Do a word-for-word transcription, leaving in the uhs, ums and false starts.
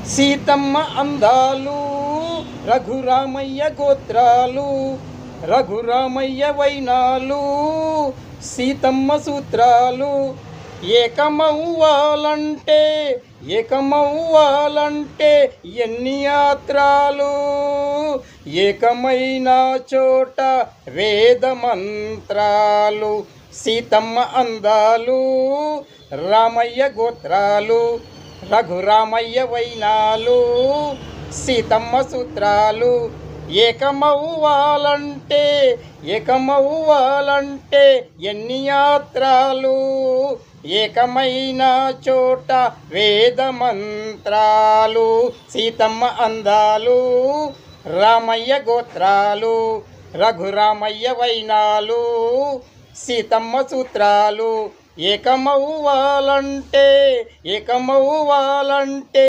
సీతమ్మ అందాలు రఘురామయ్య గోత్రాలు, రఘురామయ్య వైనాలు సీతమ్మ సూత్రాలు. ఏకమవ్వాలంటే ఏకమవ్వాలంటే ఎన్ని యాత్రాలు, ఏకమైన చోట వేద మంత్రాలు. సీతమ్మ అందాలు రామయ్య గోత్రాలు, రఘురామయ్య వైనాలు సీతమ్మ సూత్రాలు. ఏకమవ్వాలంటే ఏకమవ్వాలంటే ఎన్ని యాత్రాలు, ఏకమైన చోట వేద మంత్రాలు. సీతమ్మ అందాలు రామయ్య గోత్రాలు, రఘురామయ్య వైనాలు సీతమ్మ సూత్రాలు. ఏకమవ్వాలంటే ఏకమవ్వాలంటే